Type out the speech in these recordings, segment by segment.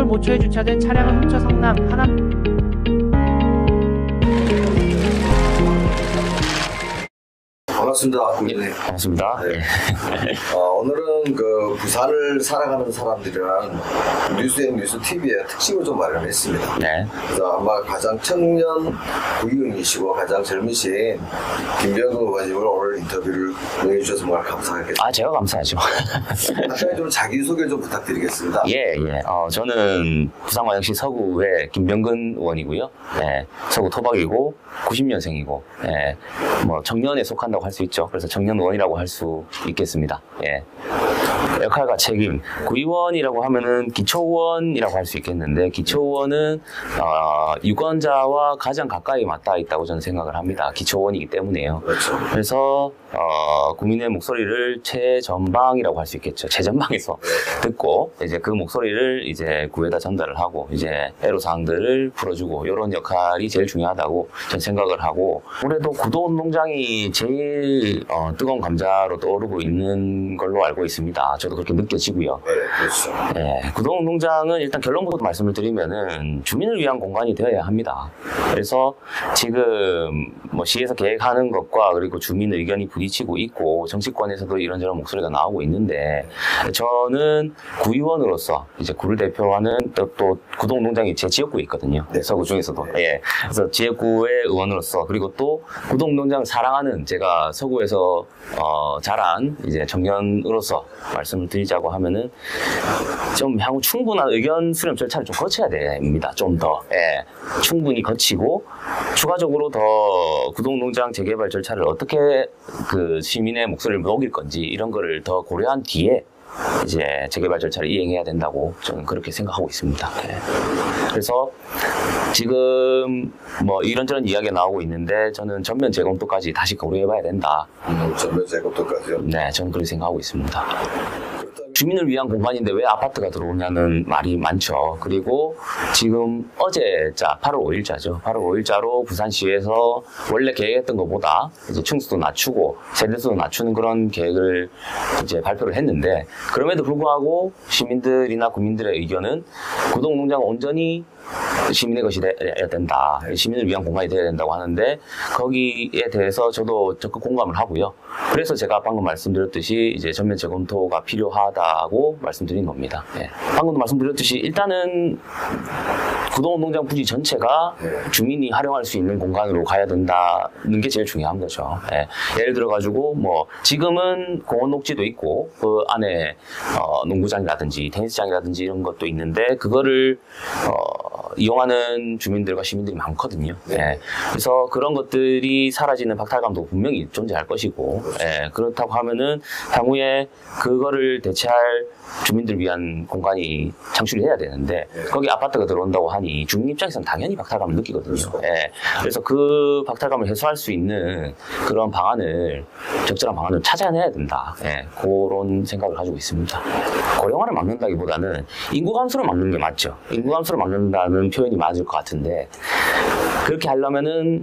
오전 5초에 주차된 차량은 훔쳐 성남 하남 반갑습니다. 국민님. 반갑습니다. 네. 오늘은 그 부산을 살아가는 사람들이라는 뉴스앤 뉴스 TV의 특집을 좀 마련했습니다. 네. 그래서 아마 가장 청년 국회의원이시고 가장 젊으신 김병근 의원님을 오늘 인터뷰를 응해주셔서 정말 감사하겠습니다. 제가 감사하죠. 간단히 좀 자기소개 좀 부탁드리겠습니다. 예. 저는 부산광역시 서구의 김병근 의원이고요. 네. 서구 토박이고 90년생이고, 예. 뭐 청년에 속한다고 할 수 있죠. 그래서 청년 의원이라고 할 수 있겠습니다. 예. 역할과 책임. 구의원이라고 하면은 기초의원이라고 할 수 있겠는데, 기초의원은 유권자와 가장 가까이 맞닿아 있다고 저는 생각을 합니다. 기초의원이기 때문에요. 그렇죠. 그래서 국민의 목소리를 최전방이라고 할 수 있겠죠. 최전방에서 듣고 이제 그 목소리를 이제 구에다 전달을 하고 이제 애로사항들을 풀어주고 이런 역할이 제일 중요하다고 전 생각을 하고, 올해도 구도운동장이 제일 뜨거운 감자로 떠오르고 있는 걸로 알고 있습니다. 저도 그렇게 느껴지고요. 네, 그렇죠. 네, 구도운동장은 일단 결론부터 말씀을 드리면은 주민을 위한 공간이 되어야 합니다. 그래서 지금 뭐 시에서 계획하는 것과 그리고 주민 의견이 부딪히고 있고 정치권에서도 이런저런 목소리가 나오고 있는데, 저는 구의원으로서 이제 구를 대표하는 또 구도운동장이 제 지역구에 있거든요. 네, 서구 중에서도. 네. 예. 그래서 지역구의 의원으로서, 그리고 또 구도운동장을 사랑하는 제가 서구에서 자란 이제 청년으로서 말씀을 드리자고 하면은 좀 향후 충분한 의견 수렴 절차를 좀 거쳐야 됩니다. 좀 더. 예. 충분히 거치고 추가적으로 더 구도운동장 재개발 절차를 어떻게 그 시민의 목소리를 녹일 건지 이런 거를 더 고려한 뒤에 이제 재개발 절차를 이행해야 된다고 저는 그렇게 생각하고 있습니다. 네. 그래서 지금 뭐 이런저런 이야기가 나오고 있는데, 저는 전면 재검토까지 다시 고려해봐야 된다. 전면 재검토까지요? 네, 저는 그렇게 생각하고 있습니다. 주민을 위한 공간인데 왜 아파트가 들어오냐는 말이 많죠. 그리고 지금 어제자 8월 5일자죠. 8월 5일자로 부산시에서 원래 계획했던 것보다 이제 층수도 낮추고 세대수도 낮추는 그런 계획을 이제 발표를 했는데, 그럼에도 불구하고 시민들이나 국민들의 의견은 구도운동장은 온전히 시민의 것이 돼야 된다. 시민을 위한 공간이 돼야 된다고 하는데, 거기에 대해서 저도 적극 공감을 하고요. 그래서 제가 방금 말씀드렸듯이 이제 전면 재검토가 필요하다고 말씀드린 겁니다. 예. 방금도 말씀드렸듯이 일단은 구도운동장 부지 전체가 주민이 활용할 수 있는 공간으로 가야 된다는 게 제일 중요한 거죠. 예. 예를 들어가지고 뭐 지금은 공원 녹지도 있고 그 안에 농구장이라든지 테니스장이라든지 이런 것도 있는데, 그거를 이용하는 주민들과 시민들이 많거든요. 예. 그래서 그런 것들이 사라지는 박탈감도 분명히 존재할 것이고, 예. 그렇다고 하면은 향후에 그거를 대체할 주민들 위한 공간이 창출이 해야 되는데, 거기 아파트가 들어온다고 하니 주민 입장에서는 당연히 박탈감을 느끼거든요. 예. 그래서 그 박탈감을 해소할 수 있는 그런 방안을, 적절한 방안을 찾아내야 된다. 예. 그런 생각을 가지고 있습니다. 고령화를 막는다기보다는 인구 감소를 막는 게 맞죠. 인구 감소를 막는다는 표현이 맞을 것 같은데, 그렇게 하려면은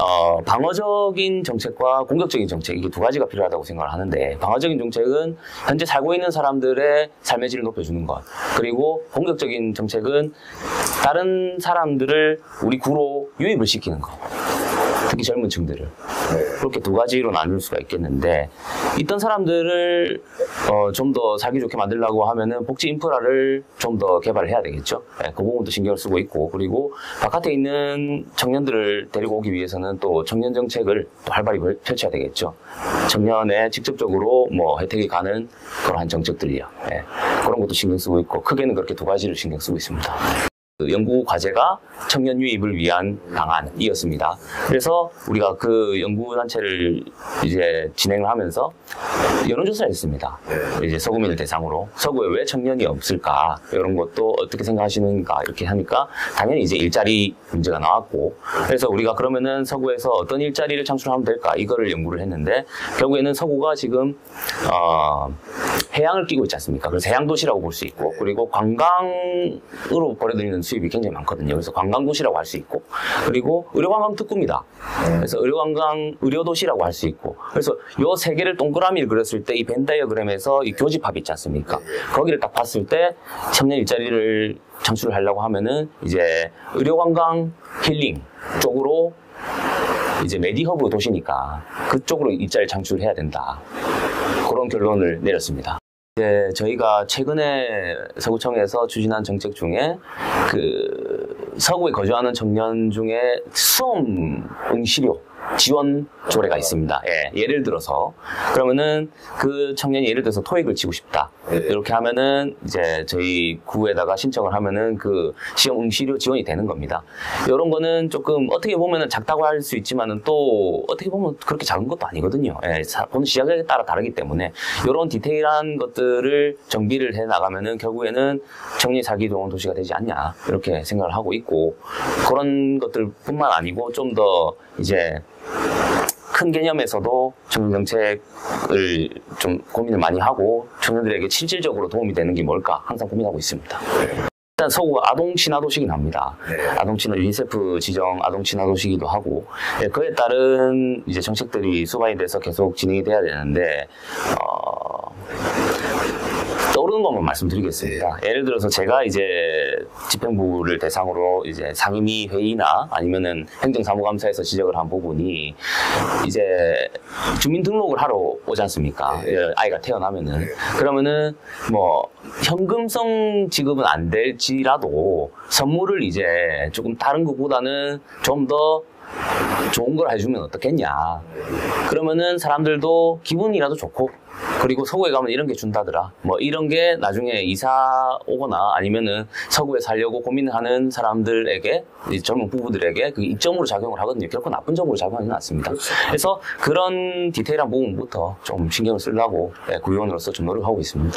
방어적인 정책과 공격적인 정책, 이게 두 가지가 필요하다고 생각을 하는데, 방어적인 정책은 현재 살고 있는 사람들의 삶의 질을 높여주는 것, 그리고 공격적인 정책은 다른 사람들을 우리 구로 유입을 시키는 것, 특히 젊은 층들을. 그렇게 두 가지로 나눌 수가 있겠는데, 있던 사람들을 좀 더 살기 좋게 만들려고 하면은 복지 인프라를 좀 더 개발을 해야 되겠죠. 네, 그 부분도 신경을 쓰고 있고, 그리고 바깥에 있는 청년들을 데리고 오기 위해서는 또 청년 정책을 또 활발히 펼쳐야 되겠죠. 청년에 직접적으로 뭐 혜택이 가는 그러한 정책들이요. 네, 그런 것도 신경 쓰고 있고, 크게는 그렇게 두 가지를 신경 쓰고 있습니다. 그 연구 과제가 청년 유입을 위한 방안이었습니다. 그래서 우리가 그 연구 단체를 이제 진행을 하면서 여론조사를 했습니다. 이제 서구민을 대상으로 서구에 왜 청년이 없을까, 이런 것도 어떻게 생각하시는가 이렇게 하니까 당연히 이제 일자리 문제가 나왔고, 그래서 우리가 그러면은 서구에서 어떤 일자리를 창출하면 될까, 이거를 연구를 했는데, 결국에는 서구가 지금 해양을 끼고 있지 않습니까? 그래서 해양도시라고 볼 수 있고, 그리고 관광으로 벌어들이는 수입이 굉장히 많거든요. 그래서 관광도시라고 할 수 있고, 그리고 의료관광 특구입니다. 그래서 의료도시라고 할 수 있고, 그래서 요 세 개를 동그라미를 그렸을 때 이 벤 다이어그램에서 이 교집합이 있지 않습니까? 거기를 딱 봤을 때 청년 일자리를 창출을 하려고 하면은 이제 의료관광 힐링 쪽으로 이제 메디허브 도시니까 그쪽으로 일자리를 창출해야 된다. 그런 결론을 내렸습니다. 이제 저희가 최근에 서구청에서 추진한 정책 중에 그 서구에 거주하는 청년 중에 수험 응시료 지원 조례가 있습니다. 예, 예를 들어서 그러면은 그 청년이 예를 들어서 토익을 치고 싶다. 이렇게 하면은 이제 저희 구에다가 신청을 하면은 그 시험 응시료 지원이 되는 겁니다. 이런 거는 조금 어떻게 보면은 작다고 할 수 있지만은 또 어떻게 보면 그렇게 작은 것도 아니거든요. 예, 보는 시각에 따라 다르기 때문에 이런 디테일한 것들을 정비를 해 나가면은 결국에는 청년이 살기 좋은 도시가 되지 않냐 이렇게 생각을 하고 있고, 그런 것들뿐만 아니고 좀 더 이제 큰 개념에서도 청년 정책을 좀 고민을 많이 하고 청년들에게 실질적으로 도움이 되는 게 뭘까 항상 고민하고 있습니다. 일단 서구가 아동 친화 도시긴 합니다. 아동 친화, 유니세프 지정 아동 친화 도시기도 하고, 그에 따른 이제 정책들이 수반이 돼서 계속 진행이 돼야 되는데 떠오르는 것만 말씀드리겠습니다. 예를 들어서 제가 이제 집행부를 대상으로 이제 상임위 회의나 아니면은 행정사무감사에서 지적을 한 부분이 이제 주민등록을 하러 오지 않습니까? 아이가 태어나면은. 그러면은 뭐 현금성 지급은 안 될지라도 선물을 이제 조금 다른 것보다는 좀 더 좋은 걸 해주면 어떻겠냐. 그러면은 사람들도 기분이라도 좋고, 그리고 서구에 가면 이런 게 준다더라. 뭐 이런 게 나중에 이사 오거나 아니면은 서구에 살려고 고민하는 사람들에게, 젊은 부부들에게 그 이점으로 작용을 하거든요. 결코 나쁜 점으로 작용하지는 않습니다. 그래서 그런 디테일한 부분부터 좀 신경을 쓰려고 구의원으로서 좀 노력하고 있습니다.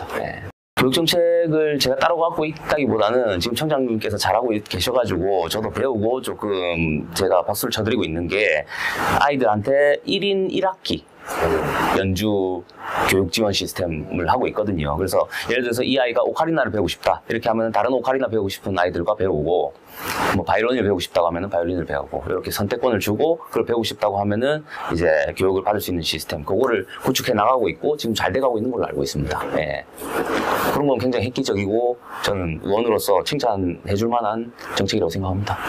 교육정책을 제가 따로 갖고 있다기보다는 지금 청장님께서 잘하고 계셔가지고 저도 배우고 조금 제가 박수를 쳐드리고 있는 게, 아이들한테 1인 1학기 연주 교육 지원 시스템을 하고 있거든요. 그래서 예를 들어서 이 아이가 오카리나를 배우고 싶다 이렇게 하면 다른 오카리나 배우고 싶은 아이들과 배우고, 뭐 바이올린을 배우고 싶다고 하면은 바이올린을 배우고, 이렇게 선택권을 주고 그걸 배우고 싶다고 하면은 이제 교육을 받을 수 있는 시스템, 그거를 구축해 나가고 있고 지금 잘 돼가고 있는 걸로 알고 있습니다. 그런 건 굉장히 획기적이고 저는 의원으로서 칭찬해 줄 만한 정책이라고 생각합니다.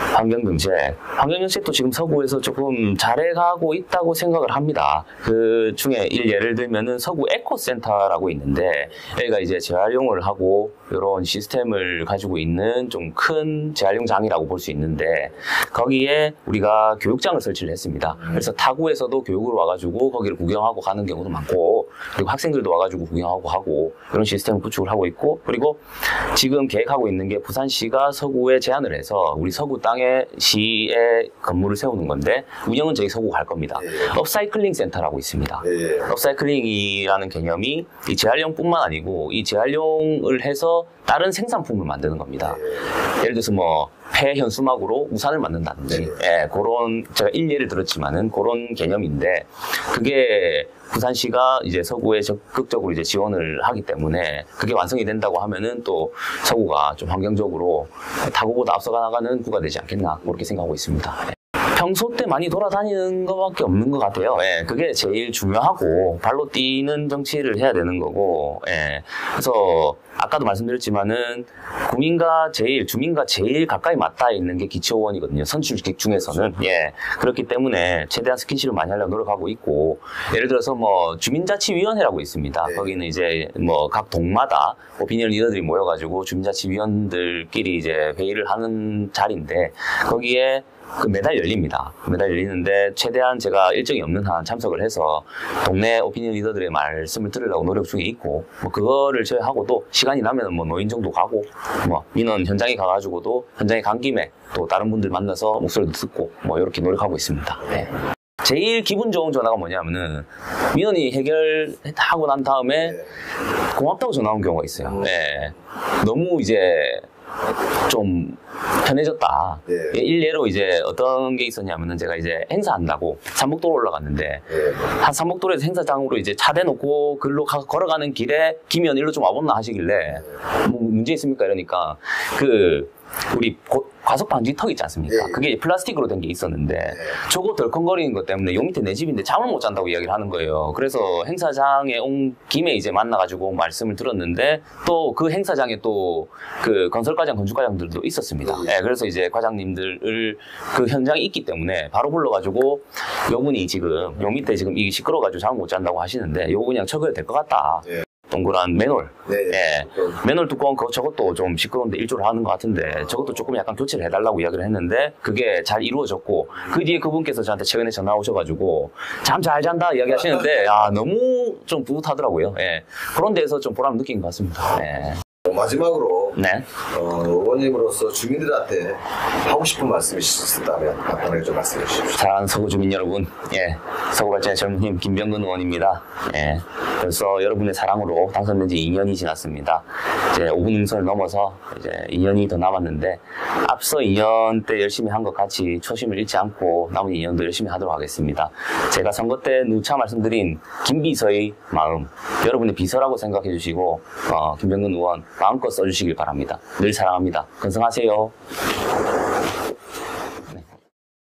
환경정책도 지금 서구에서 조금 잘해가고 있다고 생각을 합니다. 그 중에 예를 들면은 서구 에코센터라고 있는데, 여기가 이제 재활용을 하고 이런 시스템을 가지고 있는 좀 큰 재활용장이라고 볼 수 있는데, 거기에 우리가 교육장을 설치를 했습니다. 그래서 타구에서도 교육을 와가지고 거기를 구경하고 가는 경우도 많고, 그리고 학생들도 와가지고 구경하고 하고, 이런 시스템을 구축을 하고 있고, 그리고 지금 계획하고 있는 게 부산시가 서구에 제안을 해서 우리 서구 땅에 시에 건물을 세우는 건데, 운영은 저희 서구가 할 겁니다. 업사이클링 센터라고 있습니다. 업사이클링이라는 개념이 이 재활용뿐만 아니고 이 재활용을 해서 다른 생산품을 만드는 겁니다. 예를 들어서 뭐 폐현수막으로 우산을 만든다든지, 그런, 제가 일례를 들었지만은 그런 개념인데, 그게 부산시가 이제 서구에 적극적으로 이제 지원을 하기 때문에 그게 완성이 된다고 하면은 또 서구가 좀 환경적으로 타구보다 앞서가 나가는 구가 되지 않겠나, 그렇게 생각하고 있습니다. 평소 때 많이 돌아다니는 것밖에 없는 것 같아요. 그게 제일 중요하고 발로 뛰는 정치를 해야 되는 거고, 그래서 아까도 말씀드렸지만은 주민과 제일 가까이 맞닿아 있는 게 기초원이거든요. 선출직 중에서는. 그렇기 때문에 최대한 스킨십을 많이 하려고 노력하고 있고, 예를 들어서 뭐 주민자치위원회라고 있습니다. 거기는 이제 뭐 각 동마다 오피니언 리더들이 모여가지고 주민자치위원들끼리 이제 회의를 하는 자리인데, 거기에 매달 열립니다. 매달 열리는데 최대한 제가 일정이 없는 한 참석을 해서 동네 오피니언 리더들의 말씀을 들으려고 노력 중에 있고, 뭐 그거를 제외하고도 시간이 나면 뭐 노인정도 가고, 뭐 민원 현장에 가가지고도 현장에 간 김에 또 다른 분들 만나서 목소리도 듣고, 뭐 이렇게 노력하고 있습니다. 제일 기분 좋은 전화가 뭐냐면은 민원이 해결하고 난 다음에 고맙다고 전화 온 경우가 있어요. 너무 이제 좀 편해졌다. 일례로 이제 어떤 게 있었냐면은, 제가 이제 행사한다고 삼목도로 올라갔는데, 한 삼목도로에서 행사장으로 이제 차 대놓고 글로 걸어가는 길에 김의원 일로 좀 와봤나 하시길래, 뭐 문제 있습니까? 이러니까 우리 과속 방지 턱 있지 않습니까? 예, 예. 그게 플라스틱으로 된 게 있었는데 저거 덜컹거리는 것 때문에 요 밑에 내 집인데 잠을 못 잔다고 이야기를 하는 거예요. 그래서 행사장에 온 김에 이제 만나가지고 말씀을 들었는데 또 그 행사장에 또 그 건설과장, 건축과장들도 있었습니다. 예, 그래서 이제 과장님들을 그 현장에 있기 때문에 바로 불러가지고 요분이 지금 요 밑에 지금 이 시끄러워가지고 잠을 못 잔다고 하시는데 요거 그냥 쳐도 될 것 같다. 예. 동그란 맨홀. 네. 예. 맨홀 뚜껑 저것도 좀 시끄러운데 일조를 하는 것 같은데 저것도 조금 약간 교체를 해달라고 이야기를 했는데 그게 잘 이루어졌고 그 뒤에 그분께서 저한테 최근에 전화 오셔가지고 잠 잘 잔다 이야기 하시는데 너무 좀 뿌듯하더라고요. 예. 그런 데에서 좀 보람을 느낀 것 같습니다. 예. 마지막으로 네. 의원님으로서 주민들한테 하고 싶은 말씀이 있었다면 간단하게 좀 말씀해 주십시오. 사랑하는 서구 주민 여러분, 예, 서구발전의 젊은 힘 김병근 의원입니다. 예, 벌써 여러분의 사랑으로 당선된 지 2년이 지났습니다. 이제 5분 능선을 넘어서 이제 2년이 더 남았는데 앞서 2년 때 열심히 한 것 같이 초심을 잃지 않고 남은 2년도 열심히 하도록 하겠습니다. 제가 선거 때 누차 말씀드린 김비서의 마음, 여러분의 비서라고 생각해 주시고 김병근 의원 마음껏 써주시길 바랍니다. 늘 사랑합니다. 건승하세요.